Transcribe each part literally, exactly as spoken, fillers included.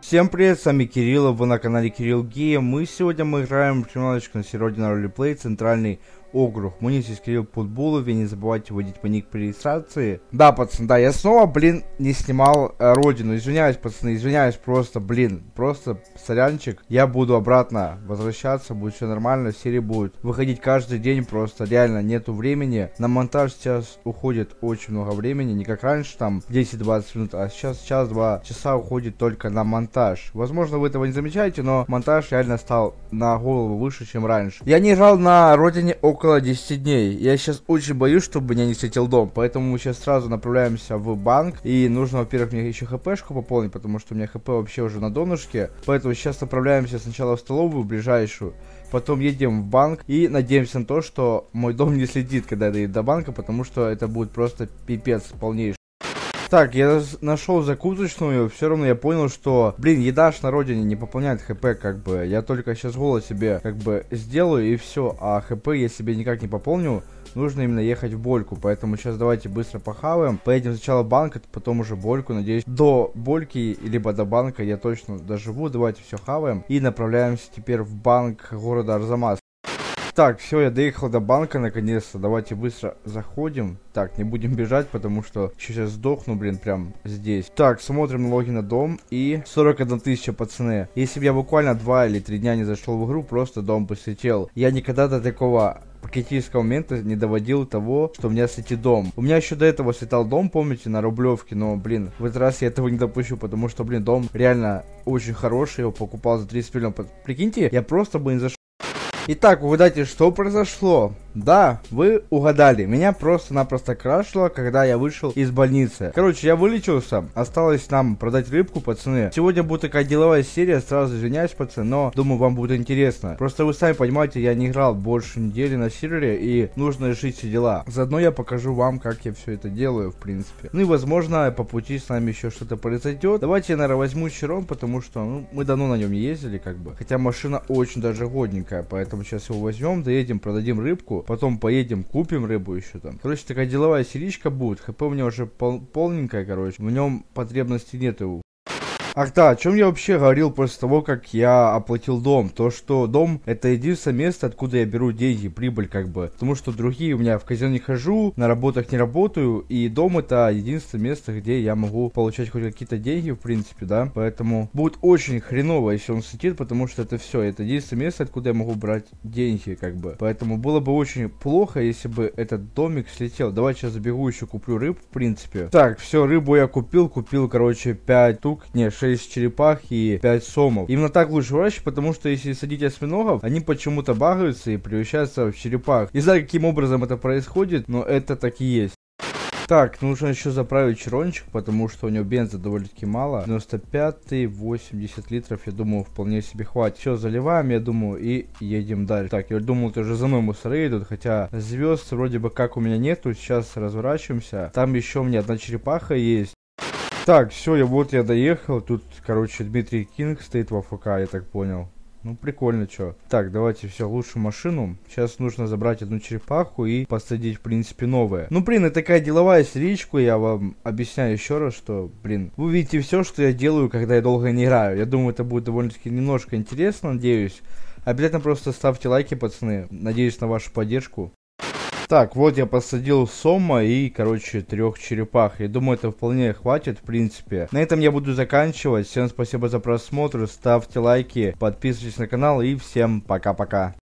Всем привет, с вами Кирилл, вы на канале Кирилл Гейм. Мы сегодня мы играем в немножечко на сервере на ролеплей центральный округ. Мы здесь Кирилл Путбулов, и не забывайте вводить по ник при регистрации. Да, пацаны, да, я снова, блин, не снимал э, родину. Извиняюсь, пацаны, извиняюсь, просто, блин, просто сорянчик. Я буду обратно возвращаться, будет все нормально, серии будут выходить каждый день, просто реально нету времени. На монтаж сейчас уходит очень много времени, не как раньше, там десять-двадцать минут, а сейчас час-два часа уходит только на монтаж. Возможно, вы этого не замечаете, но монтаж реально стал на голову выше, чем раньше. Я не играл на родине около десять дней. Я сейчас очень боюсь, чтобы меня не встретил дом, поэтому мы сейчас сразу направляемся в банк. И нужно, во-первых, мне еще хпшку пополнить, потому что у меня хп вообще уже на донышке. Поэтому сейчас направляемся сначала в столовую ближайшую, потом едем в банк и надеемся на то, что мой дом не следит, когда я доеду до банка, потому что это будет просто пипец полнейший. Так, я нашел закусочную, все равно я понял, что, блин, еда ж на родине не пополняет хп, как бы. Я только сейчас голод себе, как бы, сделаю и все, а хп я себе никак не пополню. Нужно именно ехать в Больку, поэтому сейчас давайте быстро похаваем. Поедем сначала в банк, потом уже Больку, надеюсь. До Больки, либо до банка я точно доживу. Давайте все хаваем и направляемся теперь в банк города Арзамас. Так, все, я доехал до банка наконец-то. Давайте быстро заходим. Так, не будем бежать, потому что сейчас сдохну, блин, прям здесь. Так, смотрим налоги на дом. И сорок одна тысяча, пацаны. Если бы я буквально два или три дня не зашел в игру, просто дом бы слетел. Я никогда до такого критического момента не доводил того, что у меня слетит дом. У меня еще до этого слетал дом, помните, на Рублевке. Но, блин, в этот раз я этого не допущу, потому что, блин, дом реально очень хороший. Я его покупал за тридцать миллионов. Прикиньте, я просто бы не зашел. Итак, угадайте, что произошло? Да, вы угадали. Меня просто-напросто крашило, когда я вышел из больницы. Короче, я вылечился. Осталось нам продать рыбку, пацаны. Сегодня будет такая деловая серия. Сразу извиняюсь, пацаны, но думаю, вам будет интересно. Просто вы сами понимаете, я не играл больше недели на сервере, и нужно решить все дела. Заодно я покажу вам, как я все это делаю, в принципе. Ну и, возможно, по пути с нами еще что-то произойдет. Давайте я, наверное, возьму Чирон, потому что, ну, мы давно на нем не ездили, как бы. Хотя машина очень даже годненькая, поэтому сейчас его возьмем, доедем, продадим рыбку. Потом поедем, купим рыбу еще там. Короче, такая деловая серичка будет. ХП у меня уже пол полненькая, короче. В нем потребности нету. Ах да, о чем я вообще говорил после того, как я оплатил дом? То, что дом это единственное место, откуда я беру деньги, прибыль как бы. Потому что другие у меня в казино не хожу, на работах не работаю. И дом это единственное место, где я могу получать хоть какие-то деньги, в принципе, да. Поэтому будет очень хреново, если он слетит, потому что это все. Это единственное место, откуда я могу брать деньги, как бы. Поэтому было бы очень плохо, если бы этот домик слетел. Давайте сейчас забегу еще куплю рыб, в принципе. Так, все, рыбу я купил, купил, короче, пять штук, не, шесть черепах и пять сомов. Именно так лучше выращивать, потому что если садить осьминогов, они почему-то багаются и превращаются в черепах. Не знаю, каким образом это происходит, но это так и есть. Так, нужно еще заправить Чирончик, потому что у него бенза довольно-таки мало. девяносто пятый, восемьдесят литров, я думаю, вполне себе хватит. Все, заливаем, я думаю, и едем дальше. Так, я думал, это уже за мной мусоры идут, хотя звезд вроде бы как у меня нету. Сейчас разворачиваемся. Там еще у меня одна черепаха есть. Так, все, я вот я доехал. Тут, короче, Дмитрий Кинг стоит в АФК, я так понял. Ну, прикольно, чё. Так, давайте все, лучше машину. Сейчас нужно забрать одну черепаху и посадить, в принципе, новое. Ну, блин, это такая деловая серичка, я вам объясняю еще раз, что, блин, вы видите все, что я делаю, когда я долго не играю. Я думаю, это будет довольно-таки немножко интересно, надеюсь. Обязательно просто ставьте лайки, пацаны. Надеюсь на вашу поддержку. Так, вот я посадил сома и, короче, трех черепах. Я думаю, это вполне хватит, в принципе. На этом я буду заканчивать. Всем спасибо за просмотр, ставьте лайки, подписывайтесь на канал и всем пока-пока.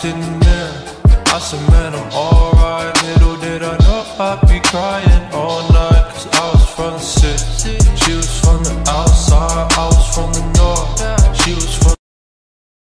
I said, man, I'm alright. Little did I know I'd be crying all night.